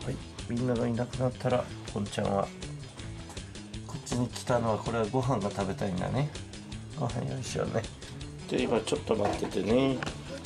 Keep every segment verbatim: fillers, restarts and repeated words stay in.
はい、みんながいなくなったらポンちゃんはこっちに来たのは、これはご飯が食べたいんだね。ご飯用意しようね。で今ちょっと待っててね。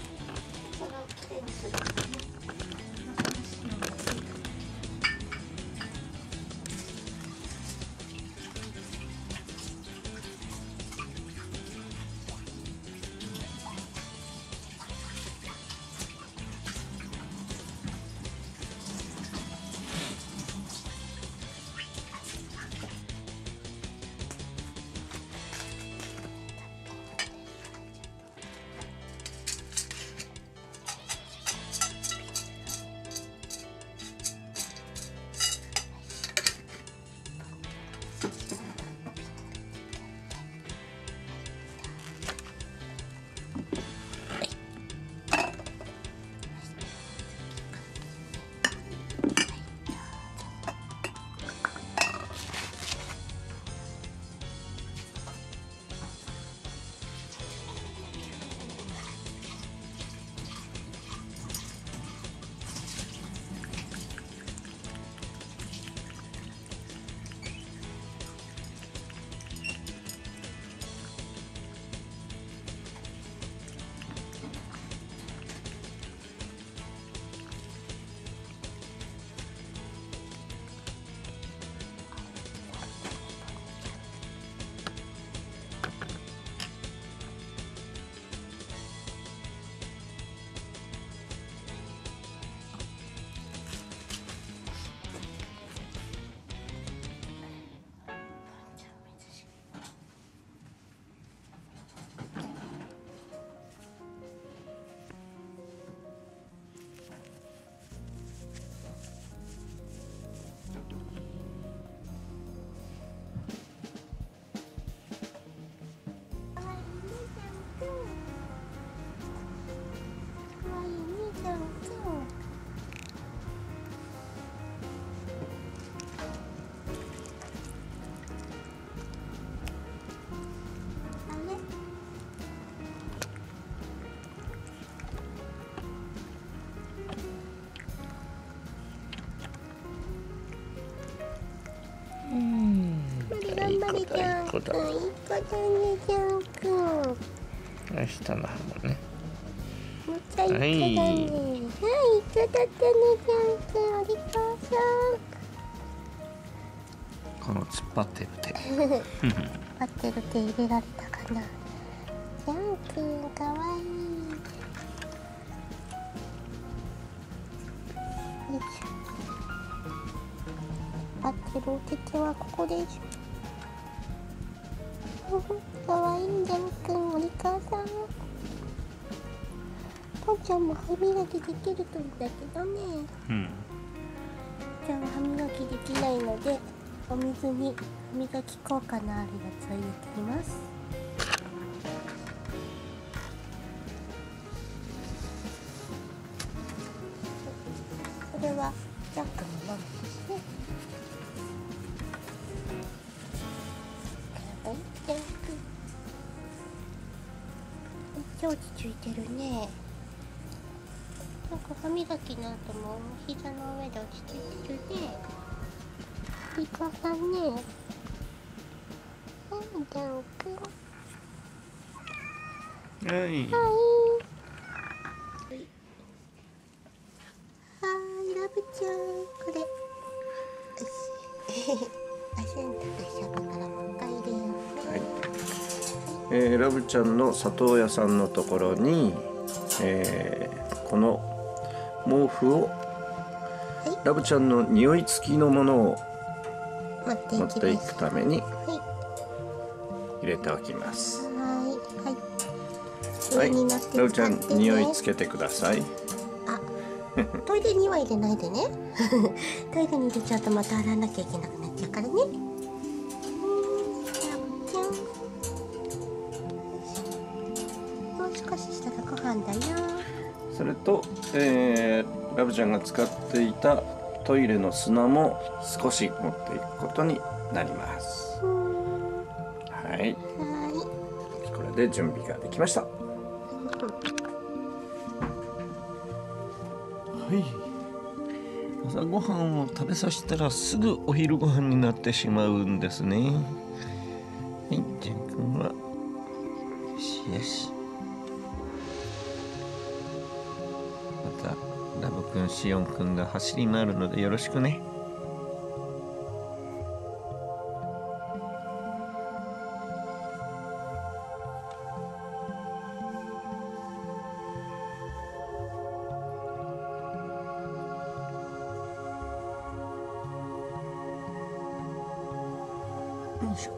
頑張れ、ジャン君。いい子だね、ジャン君。 下の歯もね。 もう一回、いい子だね。はい、いい子だったね、ジャン君。お利口さん。 この突っ張ってる手。 突っ張ってる手入れられたかな。ジャン君、かわいい。よいしょ。合ってるお手手はここです。かわいいんじゃんくん、お利口さん。ポンちゃんも歯磨きできるといいんだけどね。 うん。 じゃあ歯磨きできないので、お水に歯磨き効果のあるやつを入れてみます。これはジャンくんのママですね。ジャンくん、超落ち着いてるね。なんか歯磨きの後も膝の上で落ち着いてるね。いい子さんね。はい、ジャンくん。 はい。 はい。はい、ラブちゃん、これ。よし。アセントと一緒だからもう一回入れようね。 はい。えー、ラブちゃんの里親さんのところに、えー、この毛布を、はい、ラブちゃんの匂い付きのものを持っていくために入れておきます。 はい、 はい、ラブちゃん匂いつけてください。 あ、トイレには入れないでね。トイレに入れちゃうとまた洗わなきゃいけなくなっちゃうからね。もう少ししたらご飯だよ。 それと、えー、ラブちゃんが使っていたトイレの砂も少し持っていくことになります。はい。はい。これで準備ができました。はい。 朝ごはんを食べさせたらすぐお昼ご飯になってしまうんですね。はい、ジェン君はよしよし。またラブ君、シオン君が走り回るのでよろしくね。よいしょ。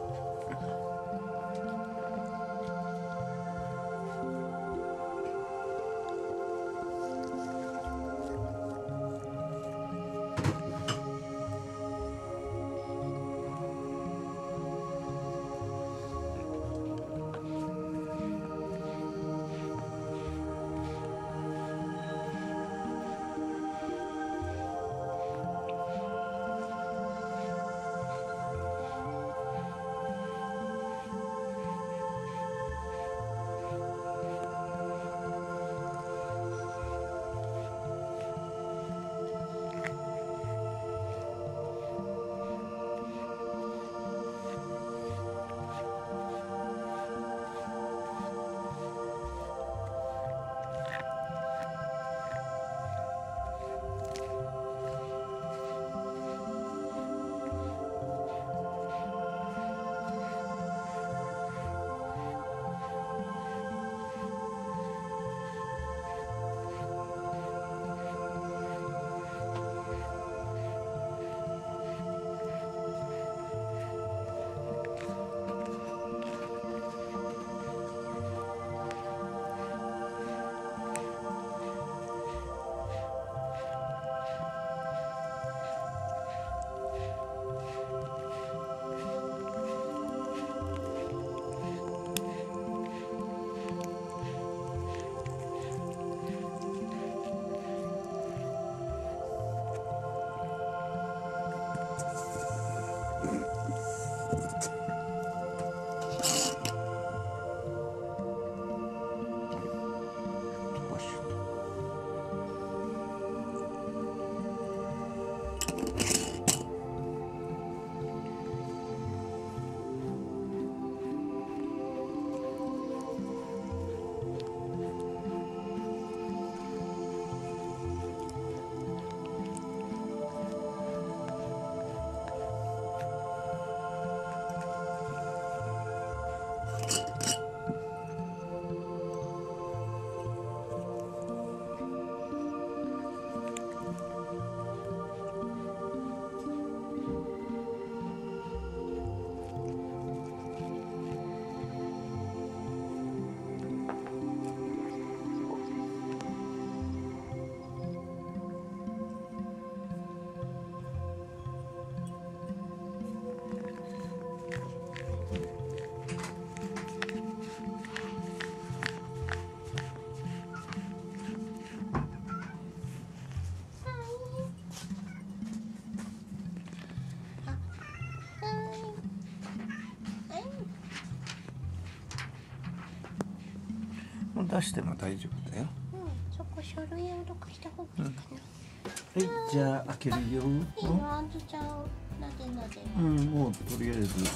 出しても大丈夫だよ。 うん、そこ書類をどかした方がいいかな。うん、はい、じゃあ開けるよ。いいの、あんずちゃん、なでなで。 うん、もうとりあえず。 さん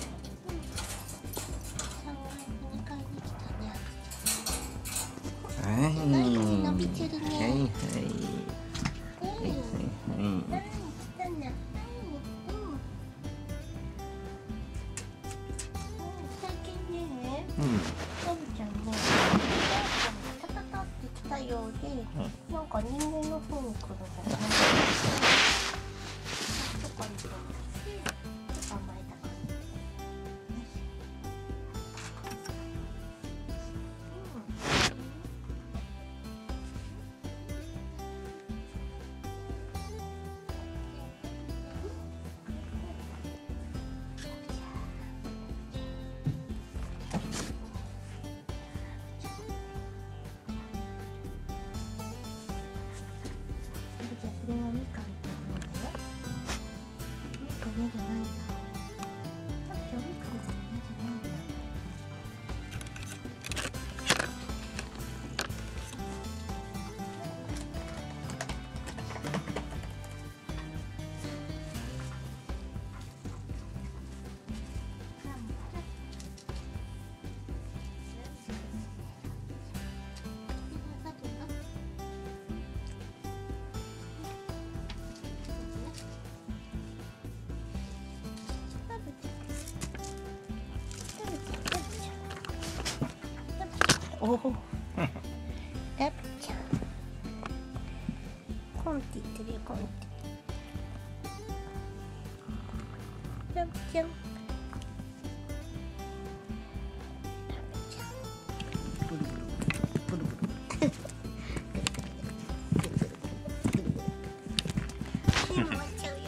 かい、にかいに来たね。 はい。 伸びてるね。 はいはい。はいはいはい。 最近ね、 うん。 ラブちゃんね、タタタって来たようで、うん、なんか人間の方に来るのがなんかとかに来るし、甘えた感じ。 おおラブちゃんコンって言ってるよコンってラブちゃん目回っちゃうよ。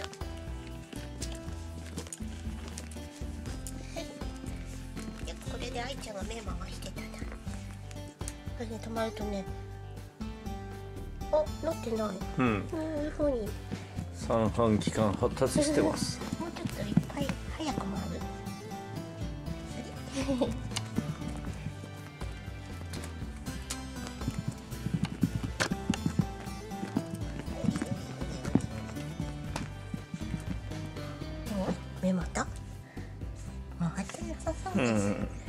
いやこれで愛ちゃんが目回してたな。これね止まるとね、あなってない。 うん。 こういう風に三半規管発達してます。 もうちょっといっぱい早く回る。お目また回ってなさそううです。 ん。